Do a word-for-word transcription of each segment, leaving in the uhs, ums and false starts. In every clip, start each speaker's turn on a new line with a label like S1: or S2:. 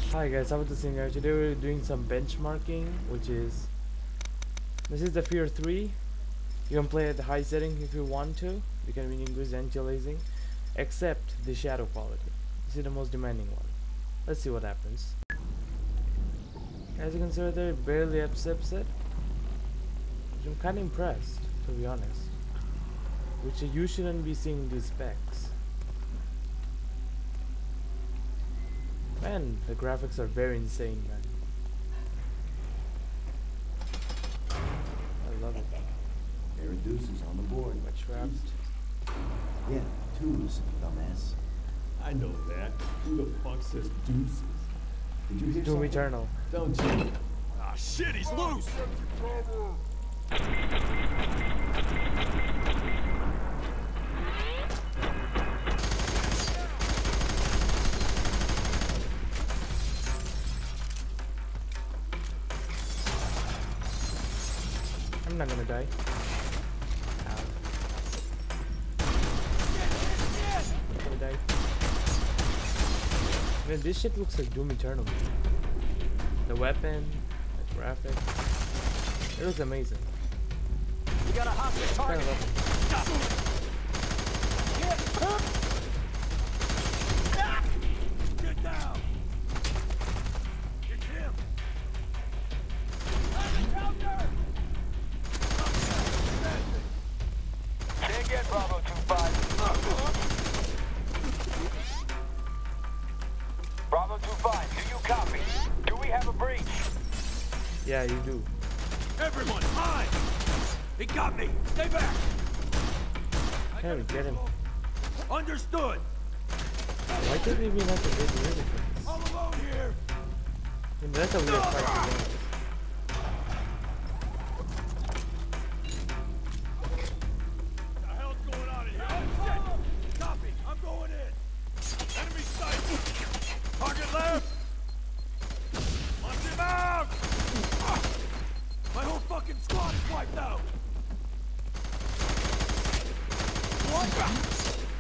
S1: Hi guys, how about the singer? Today we're doing some benchmarking, which is this is the Fear three. You can play at the high setting if you want to. You can increase anti-aliasing, except the shadow quality. This is the most demanding one. Let's see what happens. As you can see right there, it barely upsets it. I'm kind of impressed, to be honest. Which you shouldn't be seeing these specs. Man, the graphics are very insane, man. I love it.
S2: There are deuces on the board.
S1: My trapped.
S2: Yeah, twos, dumbass.
S3: I know that. Who the fuck says deuces?
S2: Did you hear
S1: Doom
S2: something?
S1: Eternal.
S3: Don't you? Ah, shit, he's loose!
S1: I'm not gonna die. Ow. I'm gonna die. Man, this shit looks like Doom Eternal. The weapon, the graphics. It looks amazing.
S4: We got a hostage target.
S1: Kind of
S4: Get down. It's him. Can't get Bravo two five. Bravo two five, do you copy? Do we have a breach?
S1: Yeah, you do.
S4: Everyone, hide! He got me! Stay back!
S1: Harry, get him.
S4: Understood!
S1: Why did we even have to get rid of this?
S4: All alone here!
S1: I mean, that's a weird fight to get.
S4: What the hell's going on in here? Oh, shit! Copy! I'm going in! Enemy sight! Target left! Launch him out! Ah! My whole fucking squad is wiped out! What?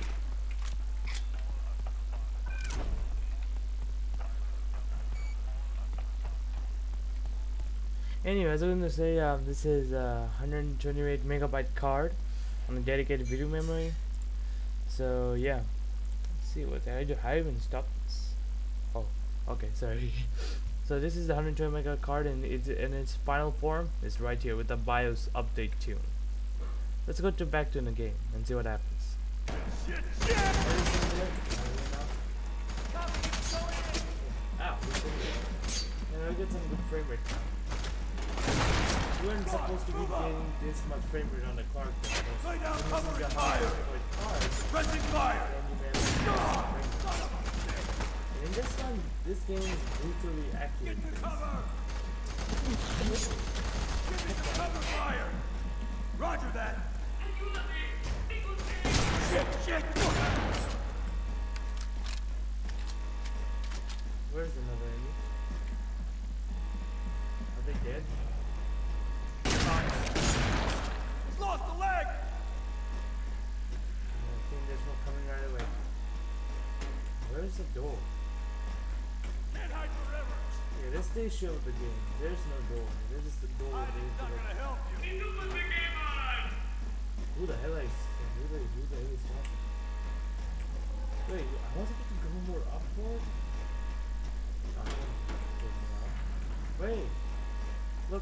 S1: Anyway, as I was going to say, um, this is a one hundred twenty-eight megabyte card on a dedicated video memory. So yeah, let's see what I do. I even stopped this. Oh, okay, sorry. So this is the one hundred twenty megabyte card, and it's in its final form. It's right here with the BIOS update tune. Let's go to back to the game and see what happens.
S4: Shit! Shit!
S1: Ow! And I get some good frame rate now. You weren't supposed to be getting this much frame rate on the card.
S4: Lay down, cover and fire! Pressing fire!
S1: And in this one, this game is brutally accurate.
S4: Get to cover! Give me some cover fire! Roger that! Shit, shit!
S1: Where's another enemy? Are they dead?
S4: He's lost a leg!
S1: I think there's one coming right away. Where's the door?
S4: Can't hide forever!
S1: Yeah, this they show the game. There's no door. There's just the door.
S4: I'm
S1: There's
S4: not
S1: the
S4: gonna help you!
S1: Who the hell is who the, who the hell is talking? Wait, I was supposed to go more upward? Oh, I don't know. Wait! Look!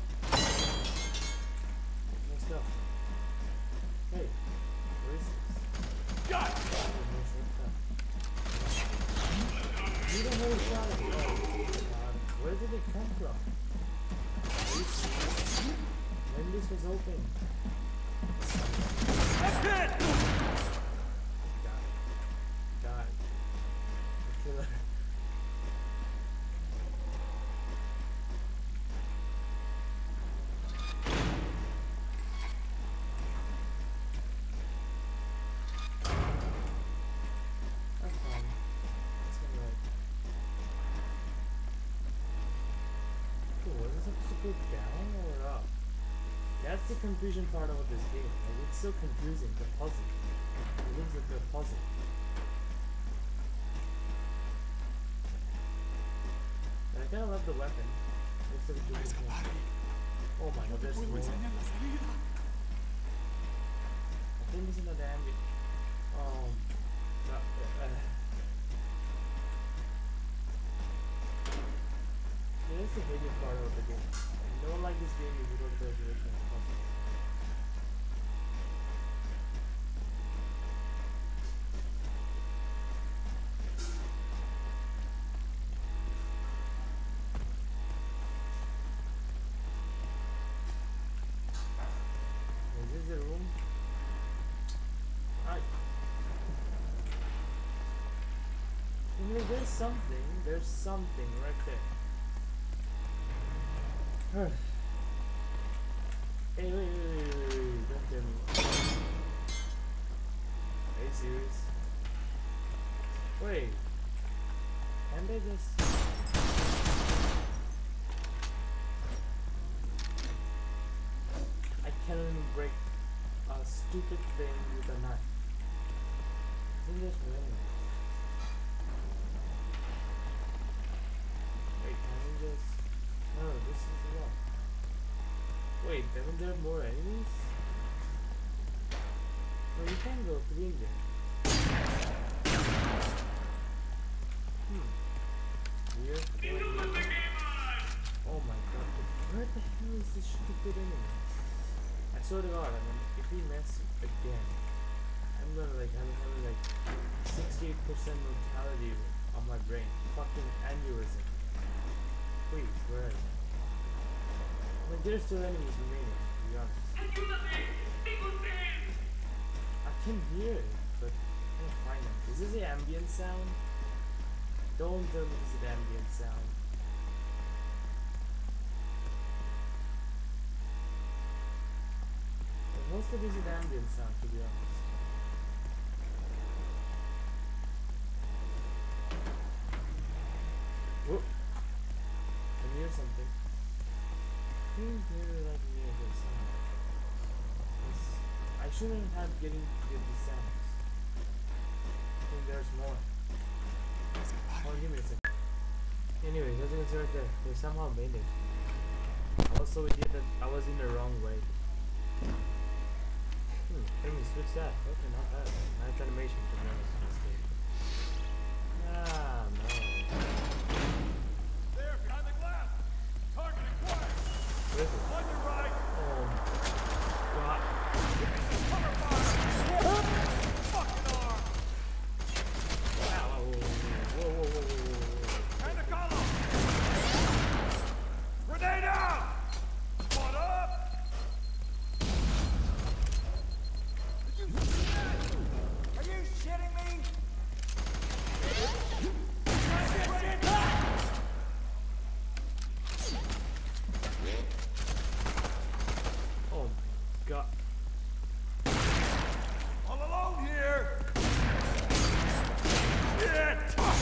S1: Let's go. Hey, where is this?
S4: Got it!
S1: Oh, no shortcut. You don't know what's shot at me. Oh, God. Where did it come from? When this was open?
S4: That's it!
S1: Die. Die. The killer. That's fine. That's alright. Cool, was it supposed to go down or up? That's the confusion part about this game. Like, it's so confusing, the puzzle. It looks like a puzzle. I kind of love the weapon. Looks like a dual weapon. Oh my god, there's more. I think this is not the ambient. Oh, no. Uh, yeah, that's the hated part of the game. I don't like this game if you go to the original puzzles. Is this the room? Right. Anyway, there's something. There's something right there. Hey, wait, wait, wait, wait, wait, don't tell me. Are you serious? Wait. Can they just... I cannot even break a stupid thing with a knife. Isn't this weird? Wait, can we just... No, this is what? Wait, isn't there more enemies? No, you can go through there. Hmm. Weird. Oh my god, where the hell is this stupid enemy? I swear to god, I mean, if we mess again, I'm gonna like, I'm having like sixty-eight percent mortality on my brain. Fucking aneurysm. Please, where are you? I mean, there's still enemies remaining, to be honest. I can hear it, but I can't find them. Is this the ambient sound? Don't tell me this is the ambient sound. Well, most of this is the ambient sound, to be honest. Whoop! I hear something. I think they're like near here somewhere. It's- I shouldn't have getting get these sounds. I think there's more. Oh, give me a second. Anyways, as you can see right there, they somehow made it. I was so idiot that I was in the wrong way. Hmm, can we switch that? Okay, not bad. Nice animation to be honest in this game. Ah, no.
S4: There, behind the glass. Target acquired.
S1: What is it?
S4: On your right.
S1: Oh, God.
S4: Cover fire. Fucking arm.
S1: Wow, whoa, whoa, whoa, whoa, whoa, whoa, whoa.
S4: And the column. Grenade out. Spot up. Are you shitting me?
S1: Oh my god.
S4: All alone here. Shit.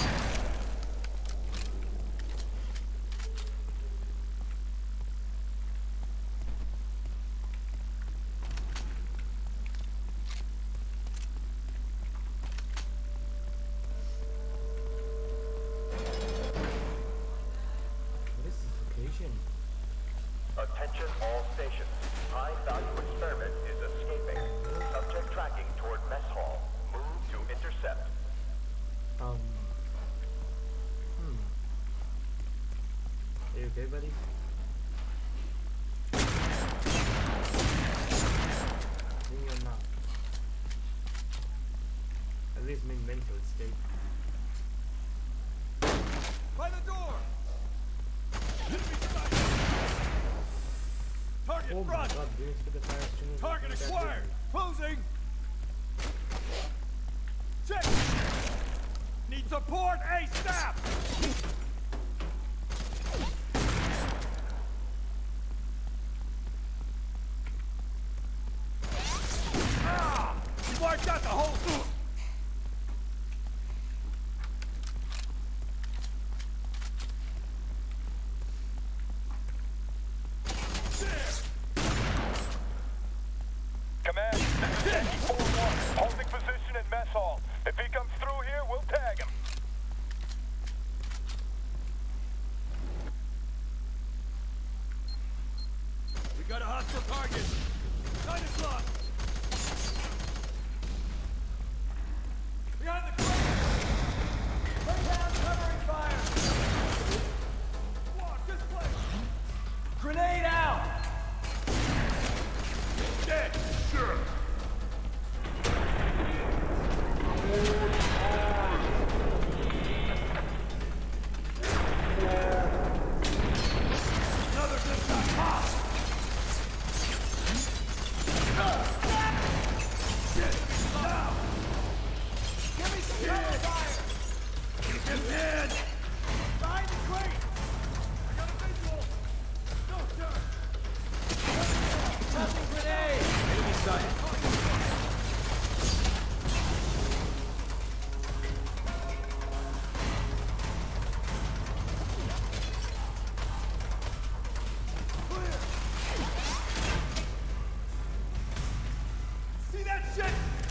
S1: What is this location?
S5: Attention all stations. High value experiment is escaping. Subject tracking toward mess hall. Move to intercept.
S1: Um. Hmm. Are you okay, buddy? I think you're not. At least my mental state.
S4: By the door. Enemy sight. Target
S1: Oh my
S4: front.
S1: god, dude, for the fire extinguisher.
S4: Target
S1: That
S4: acquired.
S1: didn't-
S4: Closing. Check. Need support ASAP. Ah! You wiped out the whole.
S5: Command, this is Yankee four one. Holding position in mess hall. If he comes through here, we'll tag him.
S4: Hostile target! Nine o'clock! Behind the crane! Lay down covering fire! Squad, this way! Grenade out! Dead! Sure! Another good shot! Pop! Shit! Now! Give me some cover fire! Get dead! Behind the crate! I got a visual! No, sir! Tossing grenade! Enemy sight! See that shit?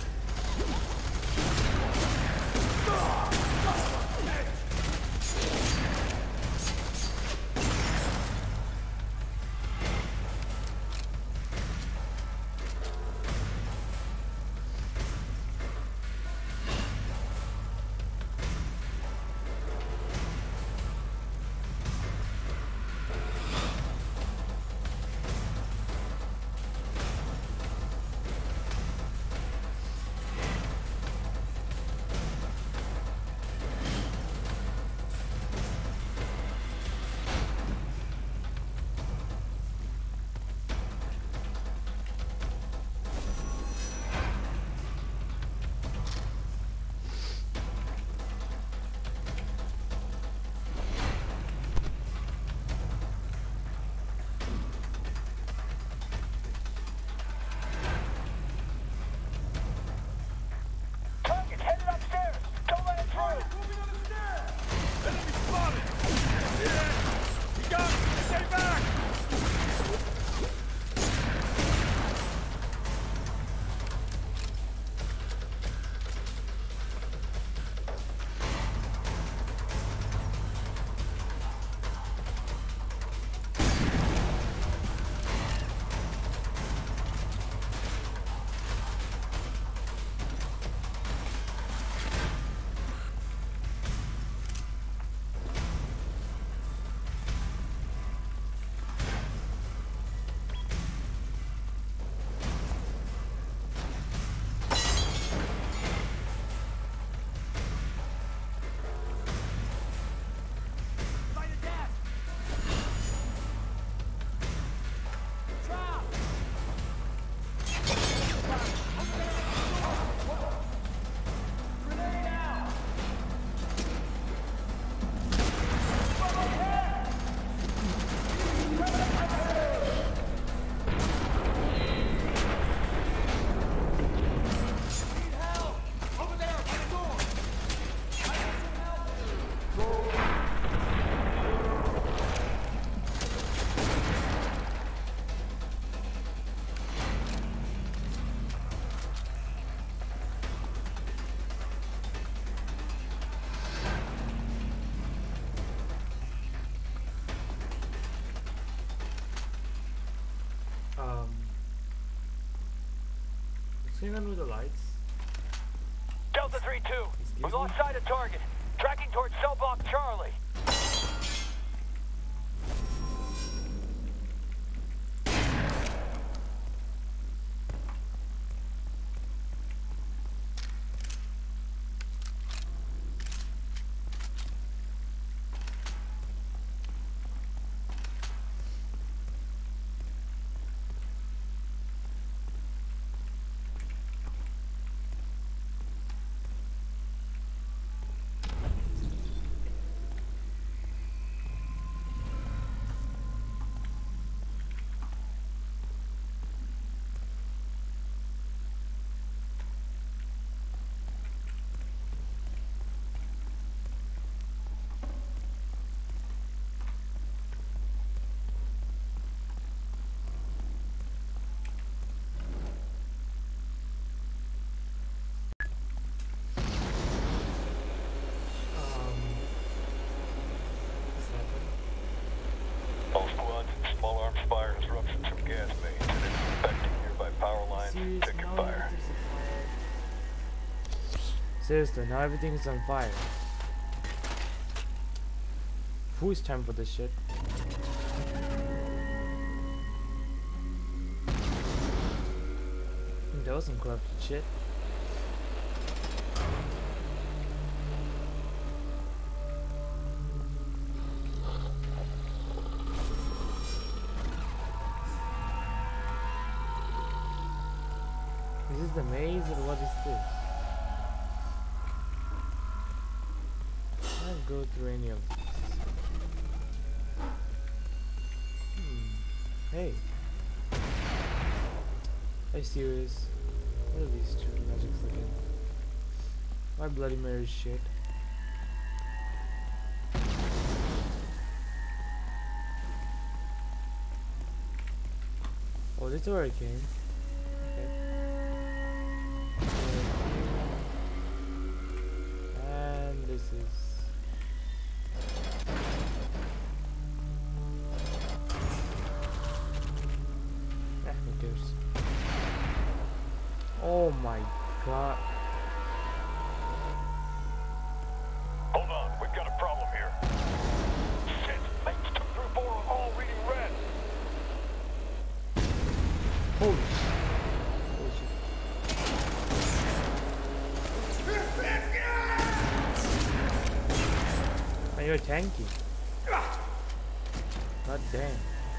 S5: Target headed upstairs. Don't let it through.
S4: Moving on the stairs! Enemy spotted! Yeah! He got me! Stay back! Light a gas! Trap! Grenade out! Need help! Over there, by the door! I need some help!
S1: Um, what's going on with the lights?
S5: Delta three two.
S1: Excuse
S5: We
S1: me?
S5: lost sight of target. Tracking towards cell block Charlie.
S1: Jeez,
S5: Taking
S1: now
S5: fire.
S1: everything's on fire. Seriously, now everything's on fire. Who's time for this shit? That was some corrupted shit. Is this the maze or what is this? I can't go through any of this. Hmm. Hey. Are you serious? What are these two magics again? Why Bloody Mary shit? Oh, this is where I came. Okay. And this is... Ah, who cares? Oh my god.
S5: Hold on, we've got a problem here. Shit, mates two through four are all reading red.
S1: Holy shit. Holy shit. Man, you're tanky. God damn.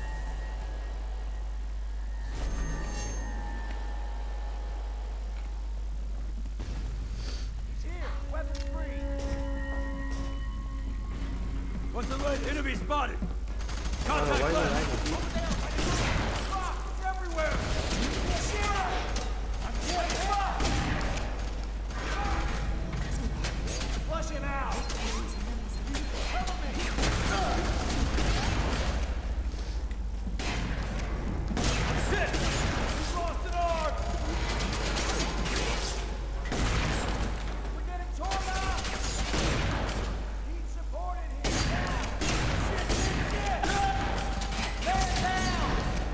S4: What's the lead? Enemy spotted.
S1: Oh,
S4: Contact
S1: why is it
S4: left.
S1: lagging?
S4: Fuck, it's everywhere. I'm getting fucked. Flush him out. Cover me. Shit! He's lost an arm. We're getting torn up. Need support in here now. Shit, shit, shit. Man down.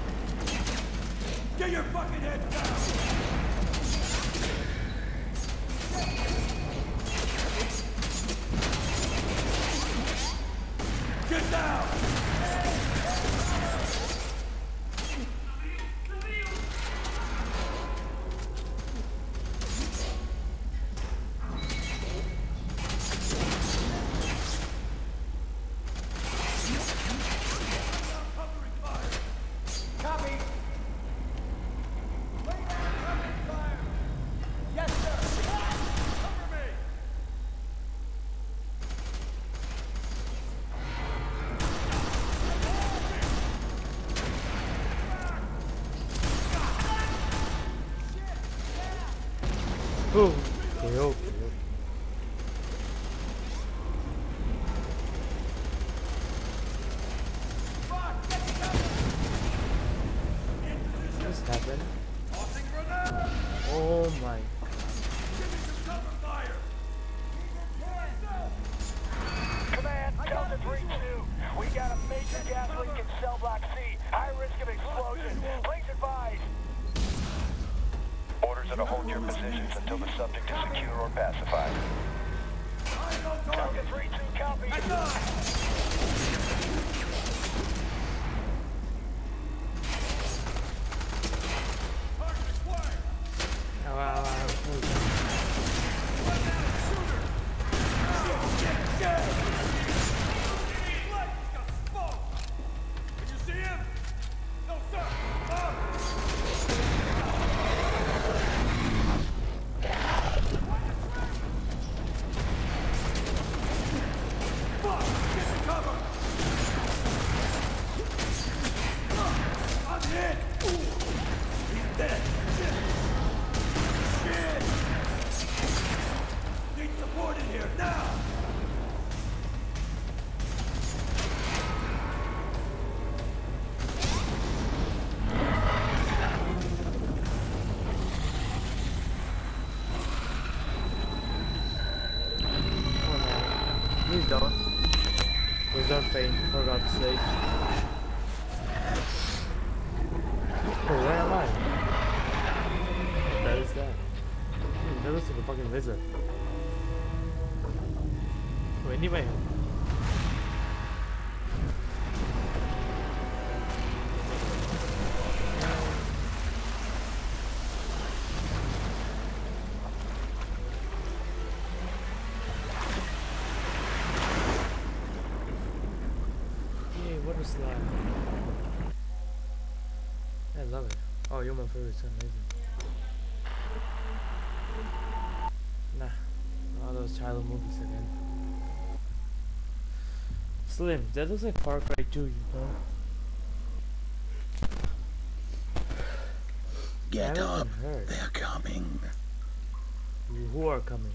S4: Get your fucking head down. Get down. Covering fire. Copy. Lay down covering fire. Yes, sir. Cover me.
S1: Oh, okay, okay, okay.
S4: Fuck, get the cover. In position.
S1: What's happened?
S4: Tossing grenade.
S1: Oh my.
S4: Give me some cover fire.
S5: Command, Delta three two. We got a major gas leak in cell block C. High risk of explosion. Please advise. Orders are to hold your positions until the subject is secure or pacified. Delta three two, copy.
S4: Target acquired.
S1: Oh, wow, wow, holy shit.
S4: Run down the shooter. Shit, shit, shit. Blood, he's got smoke. Did you see him? No, sir. Up. Fuck! Get the cover! I'm hit! He's dead! Shit! Shit! Need support in here, now!
S1: Oh no. Please don't. Please don't faint, for God's sake. Oh, where am I? That looks like a fucking lizard. Oh, anyway. Yay, water slide. I love it. Oh, you're my favorite, it's amazing. Nah, all those childhood movies again. Slim, that looks like Far Cry two, you know?
S2: Get
S1: I
S2: up.
S1: haven't heard.
S2: They're coming.
S1: Who who are coming?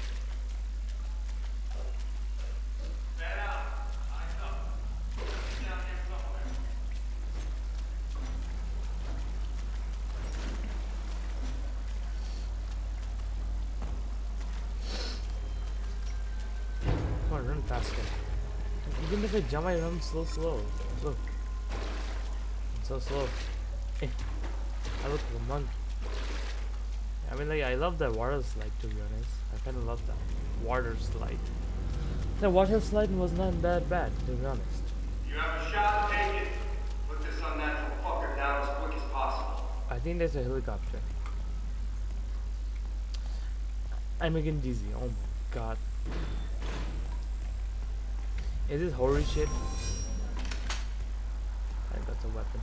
S1: Come on, run faster. Even if I jump, I run slow, slow. Look. I'm so slow. Eh. I look like a monkey. I mean, like, I love the water slide, to be honest. I kind of love that water slide. The water slide was not that bad, to be honest.
S6: You have a shot, take it. Put this unnatural fucker down as quick as possible.
S1: I think there's a helicopter. I'm again dizzy. Oh my god. Is this horror shit? I think that's a weapon.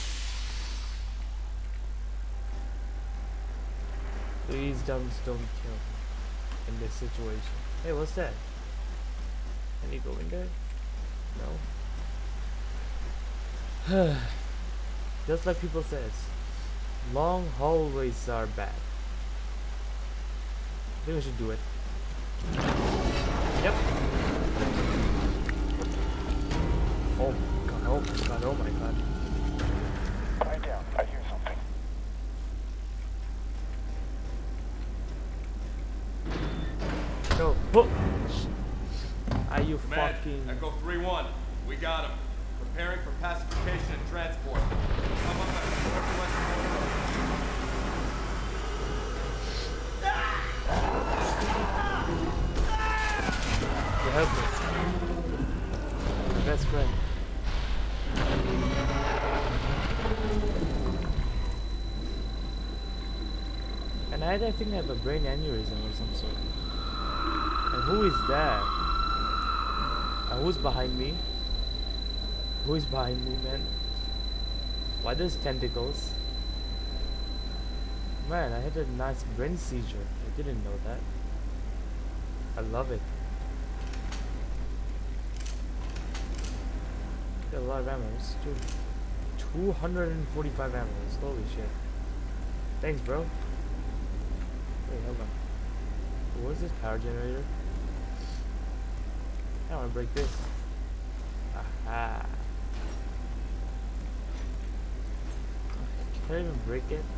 S1: Please don't, don't kill me in this situation. Hey, what's that? Can you go in there? No. Just like people says, long hallways are bad. I think we should do it. Yep. Oh my god, oh my god, oh my god.
S5: Quiet down. I hear something.
S1: Go. Oh. Are you
S4: Command,
S1: fucking...
S4: Echo three one. We got him. Preparing for pacification and transport. Come up at northwest corner.
S1: You help me. My best friend. And I, I think I have a brain aneurysm or some sort. And who is that? And who's behind me? Who is behind me, man? Why there's tentacles? Man, I had a nice brain seizure. I didn't know that. I love it. Got a lot of ammo. two hundred forty-five ammo. Holy shit. Thanks, bro. Wait, hold on. What is this power generator? I don't want to break this. Aha. Can I even break it?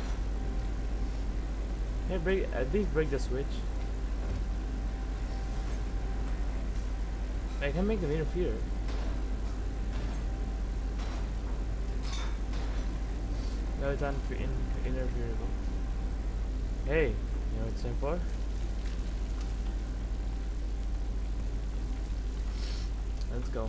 S1: Can I break, at least break the switch? I can make them interfere. No, it's un in interferable. Hey, you know what it's time for? Let's go.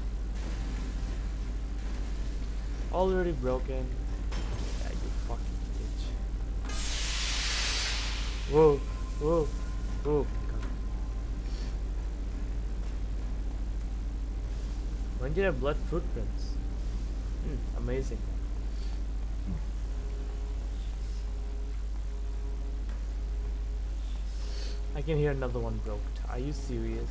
S1: Already broken. Yeah, you fucking bitch. Whoa, whoa, whoa. When did I have blood footprints? Hmm, amazing. I can hear another one broke. Are you serious?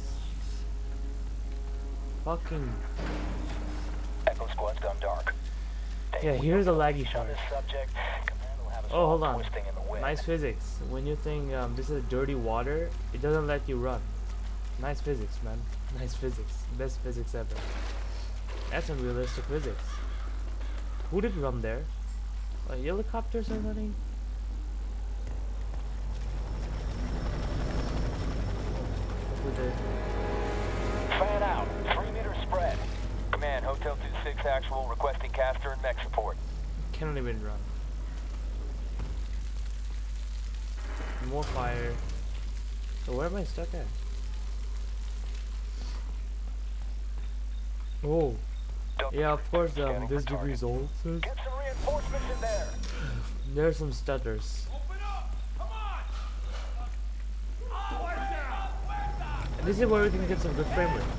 S1: Fucking.
S5: Echo squad's gone dark.
S1: Yeah, here's the laggy
S5: On
S1: part.
S5: this subject, command will have us
S1: Oh,
S5: all
S1: hold on.
S5: twisting in the wind.
S1: Nice physics. When you think um, this is dirty water, it doesn't let you run. Nice physics, man. Nice physics. Best physics ever. That's unrealistic physics. Who did run there? Uh, helicopters are running? Who did?
S5: Fan out. Three meter spread. Command, Hotel two six actual, requesting caster and mech support.
S1: Cannot even run. more fire. So where am I stuck at? Oh, yeah, of course. Um, this degree is old. So
S5: Get some reinforcements in there.
S1: there's some stutters.
S4: Open up! Come on! Fire down!
S1: And this is where we can get some good frame rate.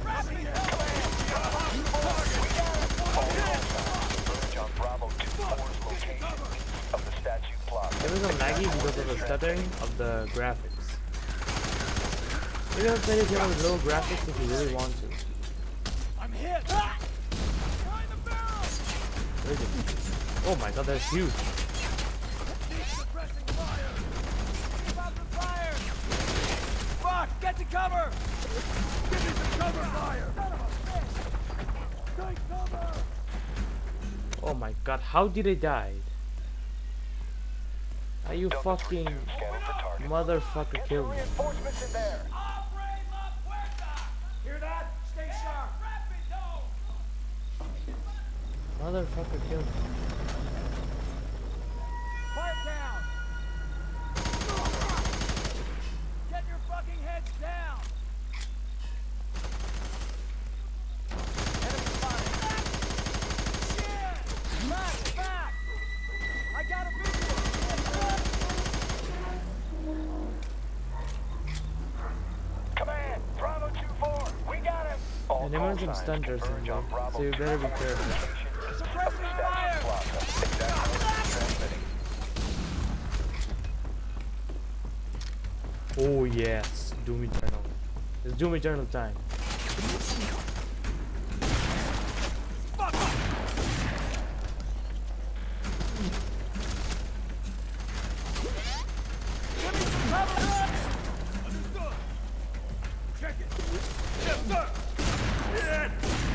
S5: Converge on Bravo two four's location of the statue plot.
S1: There was some laggy because of the stuttering of the graphics. You can play this game with low graphics if you really want to.
S4: I'm hit! Behind the barrel!
S1: Where is it? Oh my god, that's huge.
S4: Suppressing fire! Keep out the fire! Fuck! Get to cover! Give me some cover fire! Son of a bitch! Take cover!
S1: Oh my god, how did I die? Are you fucking
S5: Scanning for target.
S1: motherfucker kill me?
S5: Reinforcements in there.
S4: Abre la puerta! Hear that? Stay sharp! Rapido!
S1: Motherfucker kill me.
S4: Quiet down! Get your fucking heads down! Enemy spotted! Shit! Back! Back! I got a visual!
S5: Command, Bravo two four, we got him. All
S1: And there were
S5: call
S1: some
S5: signs
S1: stunters in
S5: converge
S1: there,
S5: on Bravo
S1: so you better be
S5: two four
S1: careful.
S5: location
S4: Suppressing
S5: of the
S4: fire!
S5: statue plaza. Exactly transmitting.
S1: Oh yes, Doom Eternal. It's Doom Eternal time.
S4: Give me some cover! Understood! Check it! Yes, sir! Yeah.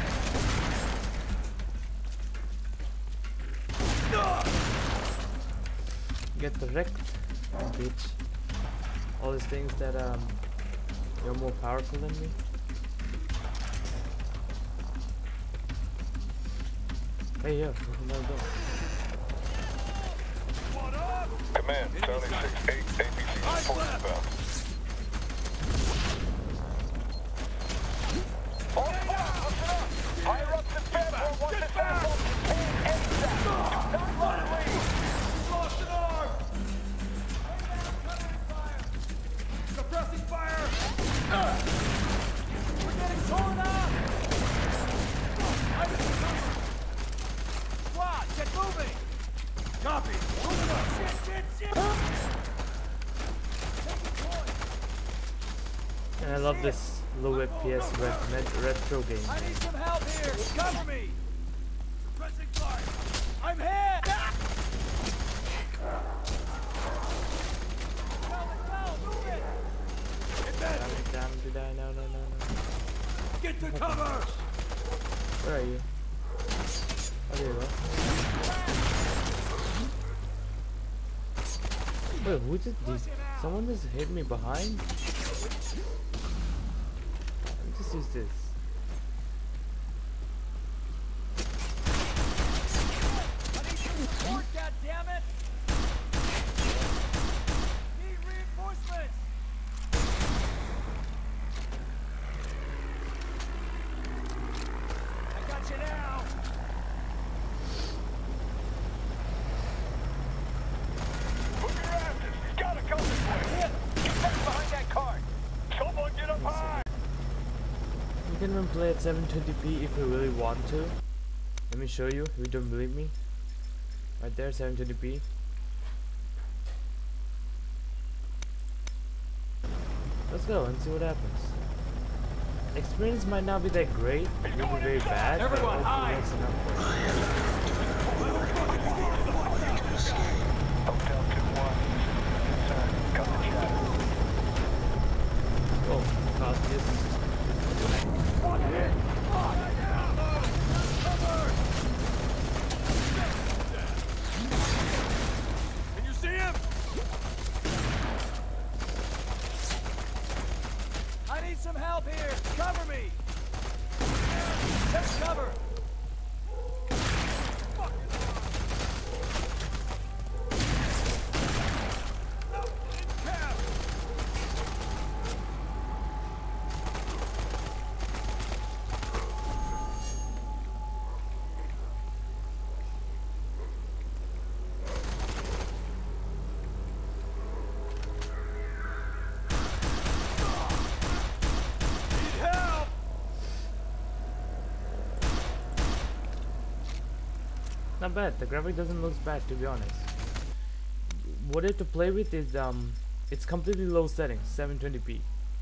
S1: Get the wrecked, bitch. All these things that um you're more powerful than me. Hey yo, open that door.
S4: One up!
S5: Command, Tony six eight, A P C
S4: Eyes
S5: support
S4: left.
S5: inbound. All squad, listen up. Higher ups in Fedwell want this asshole contained ASAP. Do not run away.
S4: Lost an arm! Suppressing fire! We're getting torn up! I'm in cover! Squad, get moving! Copy! Moving up! Shit, shit, shit! Taking point!
S1: And I love this low F P S ret met retro game.
S4: I need some help here! Cover me! Suppressing fire! I'm hit! Go, let's go! Move it! Get
S1: Damn
S4: back!
S1: it, damn it, did I? No, no, no, no.
S4: Get to cover!
S1: Where are you? Oh, there you go. Wait, who just did? Someone just hit me behind? Let me just use this.
S4: I need some support, goddammit! Need reinforcements! I got you now!
S5: Move your asses. He's gotta come this way. Get back behind that cart. Someone get up high.
S1: You can even play at seven twenty p if you really want to. Let me show you if you don't believe me. Right there, seven twenty p. Let's go and see what happens. Experience might not be that great, it will be very bad. but
S4: Everyone,
S1: hopefully
S4: hide!
S1: that's enough for you.
S5: Hotel two one. Concern. Come to chat.
S1: Oh, cause this.
S4: Can you see him? I need some help here. Cover me. Take cover.
S1: not bad. The graphic doesn't look bad, to be honest. What it to play with is um, it's completely low settings, seven twenty p.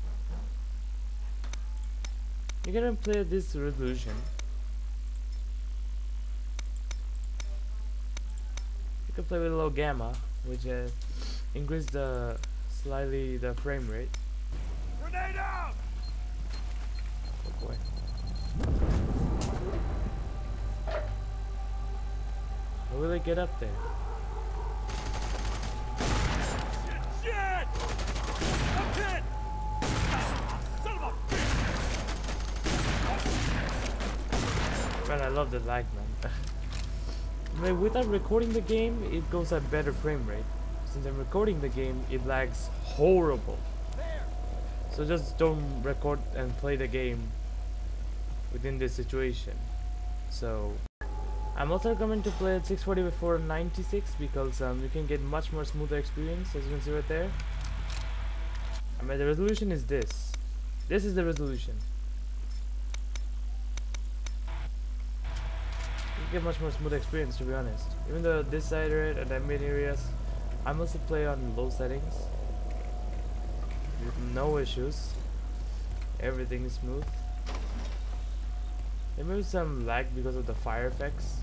S1: You can play at this resolution. You can play with low gamma, which uh, increase the slightly the frame rate.
S4: Grenade out!
S1: Oh boy. How will I get up there?
S4: Shit! Shit! I'm hit! Son of a bitch!
S1: Man, I love the lag, man. Like, without recording the game, it goes at better frame rate. Since I'm recording the game, it lags horrible. So just don't record and play the game within this situation. So I'm also recommending to play at six forty by four ninety-six because um, you can get much more smoother experience, as you can see right there. I mean, the resolution is this. This is the resolution. You get much more smooth experience, to be honest. Even though this side right and ambient areas, I mostly play on low settings with no issues. Everything is smooth. There may be some lag because of the fire effects.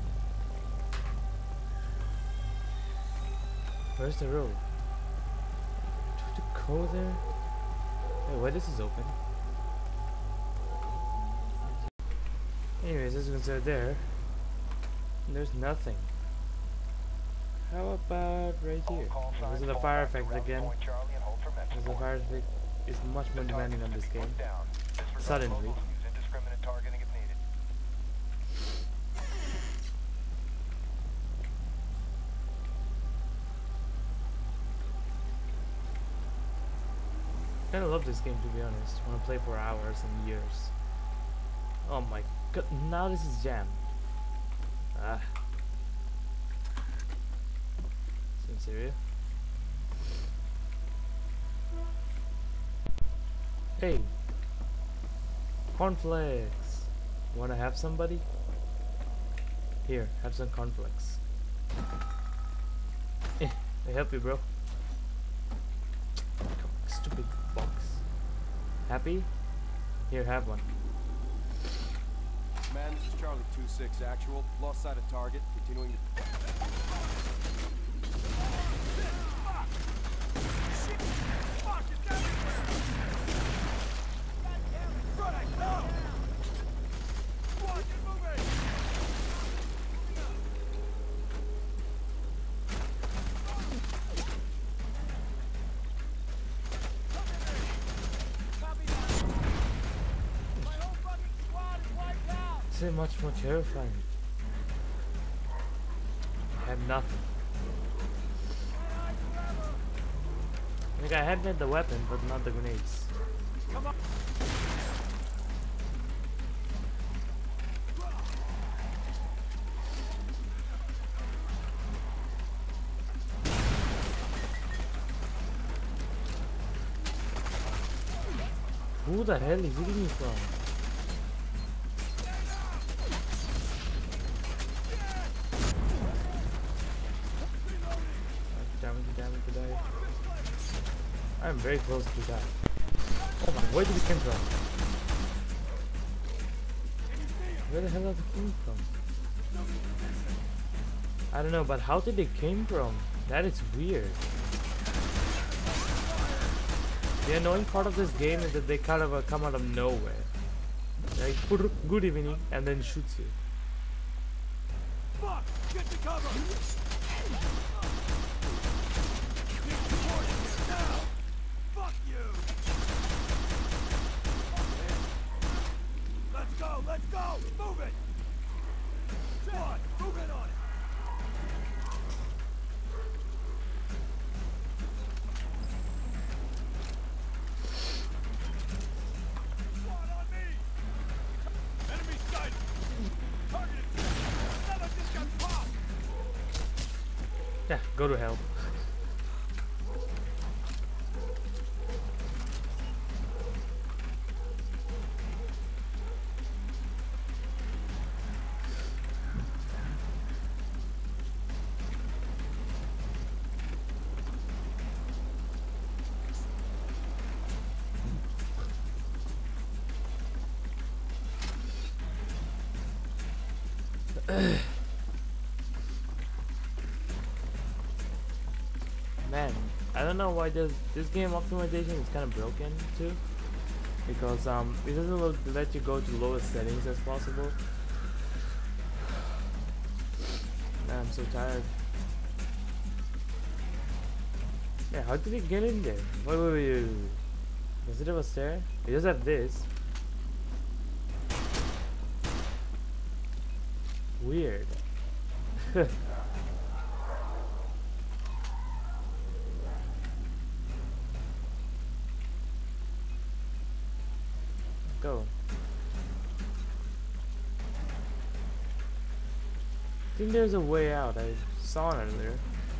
S1: Where's the road? Do I have to go there? Wait, why this is open? Anyways, as you can see there, there's nothing. How about right here? Oh, this is the fire effect again. Because the fire effect is much more demanding on this game. Suddenly. I kinda love this game, to be honest. I wanna play for hours and years. Oh my god, now this is jam. Ah. Sincere. Hey. Cornflakes. Wanna have somebody? Here, have some cornflakes. Eh, I help you, bro. Stupid box. Happy? Here, have one.
S7: Man, this is Charlie two six actual. Lost sight of target. Continuing to...
S4: Fuck, it's everywhere! God damn it! Run, I know! Come on, get moving! Copy that! My whole fucking squad is wiped out!
S1: This is much more terrifying. I had nothing. Like, I had the weapon, but not the grenades.
S4: Come on!
S1: Who the hell is hitting me from? Damn it, damn it, to die. I'm very close to that. Oh my, where did it come from? Where the hell did it come from? I don't know, but how did it came from? That is weird. The annoying part of this game is that they kind of uh, come out of nowhere. Like, good evening, and then shoots you.
S4: Fuck! Get to cover! Now! Fuck you! Let's go! Let's go! Move it! Come on! Move it on it! Squad on me! Enemy sighted! Targeted! Another just got popped!
S1: Yeah, go to hell. Man, I don't know why this this game optimization is kind of broken too, because um it doesn't look, let you go to lowest settings as possible. Man, I'm so tired. Yeah, how did it get in there? Wait, wait, wait, wait, wait. Does it have a stair? It does have this. Weird. Go. I think there's a way out. I saw it earlier.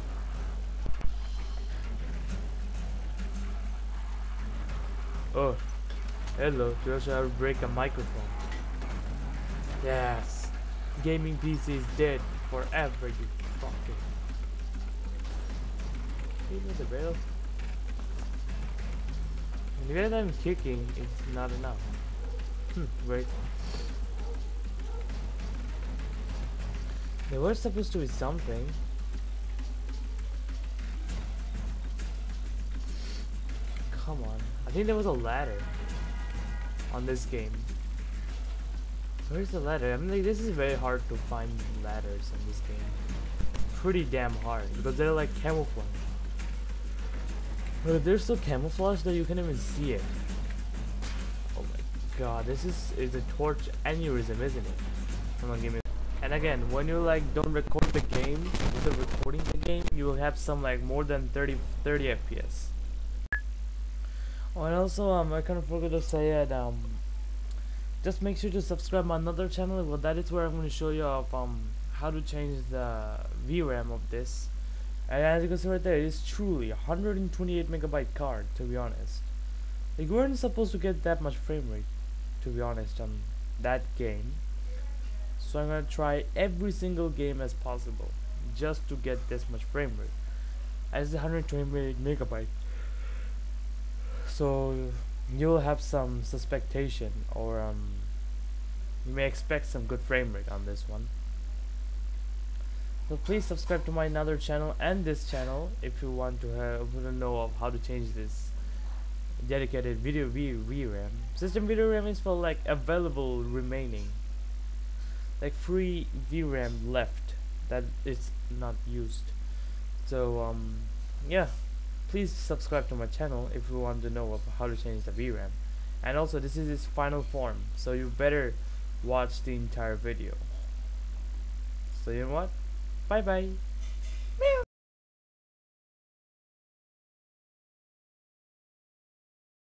S1: Oh, hello. Joshua, I will break a microphone. Yes. Gaming P C is dead forever, you fucking. Even the rail. And even if I'm kicking, it's not enough. Hmm, wait. There was supposed to be something. Come on. I think there was a ladder on this game. Where's the ladder? I mean, like, this is very hard to find ladders in this game. Pretty damn hard because they're like camouflage. But they're so camouflaged that you can't even see it. Oh my god, this is is a torch aneurysm, isn't it? Come on, give me. And again, when you like don't record the game, without recording the game, you will have some like more than thirty, thirty F P S. Oh, and also um, I kind of forgot to say it. Um, just make sure to subscribe my another channel. Well, that is where I'm going to show you of um how to change the V RAM of this. And as you can see right there, it is truly a one hundred twenty-eight megabyte card. To be honest, like, you weren't supposed to get that much frame rate, to be honest, on that game. So I'm gonna try every single game as possible just to get this much frame rate. As one hundred twenty-eight megabyte, so you'll have some suspectation, or um, you may expect some good frame rate on this one. So please subscribe to my another channel and this channel if you want to have to know of how to change this dedicated video V RAM. System video RAM is for like available remaining, like free V RAM left that is not used. So um yeah, please subscribe to my channel if you want to know of how to change the V RAM. And also, this is its final form, so you better watch the entire video. So you know what? Bye bye.